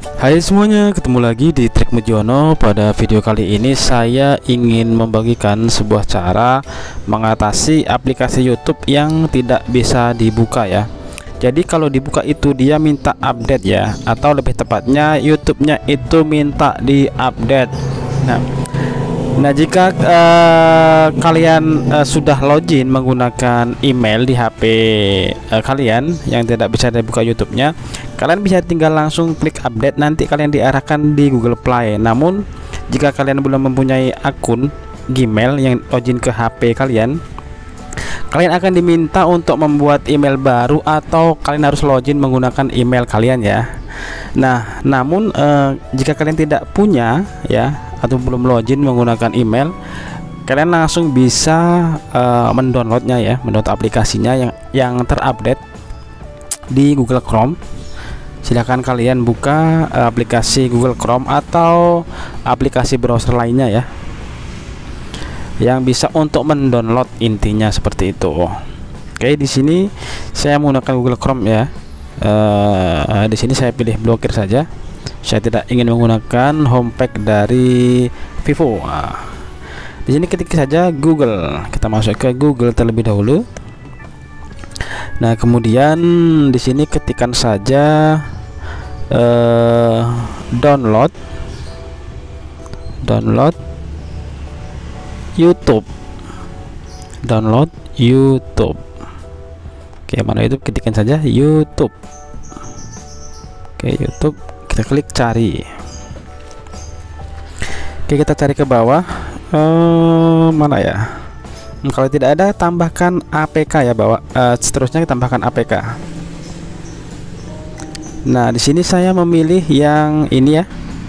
Hai semuanya, ketemu lagi di Trik Mujiono. Pada video kali ini saya ingin membagikan sebuah cara mengatasi aplikasi YouTube yang tidak bisa dibuka ya. Jadi kalau dibuka itu dia minta update ya, atau lebih tepatnya YouTube-nya itu minta di-update. Nah, jika kalian sudah login menggunakan email di HP kalian yang tidak bisa dibuka YouTube-nya, kalian bisa tinggal langsung klik update, nanti kalian diarahkan di Google Play. Namun jika kalian belum mempunyai akun Gmail yang login ke HP kalian, kalian akan diminta untuk membuat email baru atau kalian harus login menggunakan email kalian ya. Nah, namun jika kalian tidak punya ya, atau belum login menggunakan email, kalian langsung bisa mendownloadnya ya, mendownload aplikasinya yang terupdate di Google Chrome. Silahkan kalian buka aplikasi Google Chrome atau aplikasi browser lainnya ya, yang bisa untuk mendownload, intinya seperti itu. Oke, di sini saya menggunakan Google Chrome ya. Di sini saya pilih blokir saja. Saya tidak ingin menggunakan homepage dari Vivo. Di sini ketik saja Google. Kita masuk ke Google terlebih dahulu. Nah, kemudian di sini ketikkan saja download YouTube. Download YouTube. Oke, mana YouTube? Ketikkan saja YouTube. Oke, YouTube. Kita klik cari. Oke, kita cari ke bawah. Mana ya? Kalau tidak ada, tambahkan APK ya bawah. Seterusnya kita tambahkan APK. Nah, di sini saya memilih yang ini ya.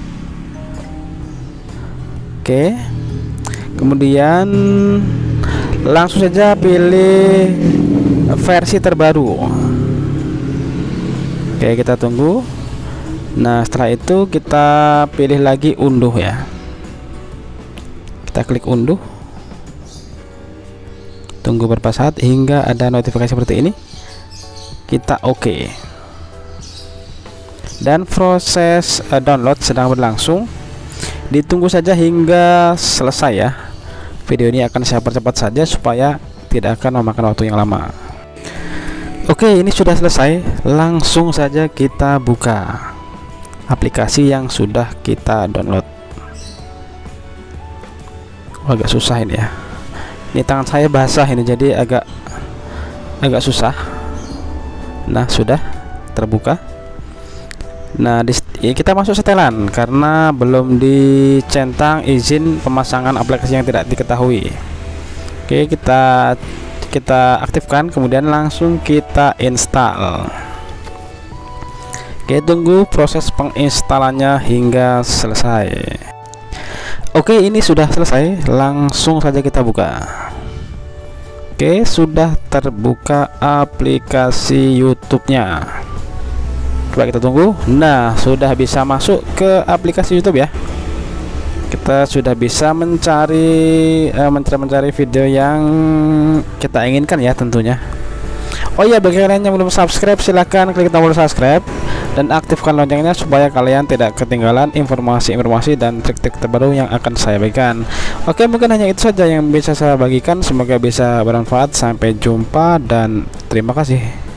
Oke. Kemudian langsung saja pilih versi terbaru. Oke, kita tunggu. Nah, setelah itu kita pilih lagi unduh ya. Kita klik unduh. Tunggu beberapa saat hingga ada notifikasi seperti ini. Kita oke. Dan proses download sedang berlangsung. Ditunggu saja hingga selesai ya. Video ini akan saya percepat saja supaya tidak akan memakan waktu yang lama. Oke, ini sudah selesai. Langsung saja kita buka aplikasi yang sudah kita download. Agak susah ini ya. Ini tangan saya basah ini, jadi agak susah. Nah, sudah terbuka. Nah, kita masuk setelan karena belum dicentang izin pemasangan aplikasi yang tidak diketahui. Oke, kita aktifkan, kemudian langsung kita install. Oke, tunggu proses penginstalannya hingga selesai. Oke, ini sudah selesai. Langsung saja kita buka. Oke, sudah terbuka aplikasi YouTube-nya. Coba kita tunggu. Nah, sudah bisa masuk ke aplikasi YouTube ya. Kita sudah bisa mencari video yang kita inginkan ya tentunya. Oh iya, bagi kalian yang belum subscribe, silahkan klik tombol subscribe dan aktifkan loncengnya supaya kalian tidak ketinggalan informasi-informasi dan trik-trik terbaru yang akan saya bagikan. Oke, mungkin hanya itu saja yang bisa saya bagikan. Semoga bisa bermanfaat. Sampai jumpa dan terima kasih.